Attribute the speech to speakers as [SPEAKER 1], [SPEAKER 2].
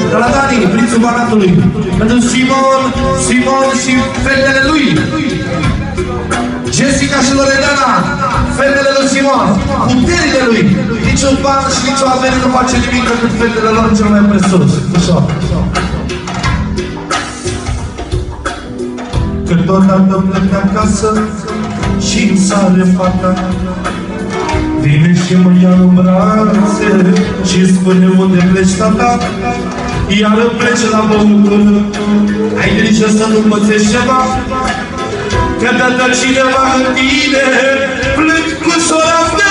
[SPEAKER 1] de la Dani, prințul Banatului. Pentru Simon și fetele lui. Jessica și Loredana, fetele lui Simon, puterile lui. Niciun ban și nicio avere nu face nimic decât fetele lor cel mai presus. Așa. Câteodată plec acasă și-mi sare fata. Vine și mă ia în brațe și spune unde pleci, tata. Iar îmi plece la băutură. Ai grijă să nu pățești ceva, că dă cineva în tine. Plâng cu sora mea.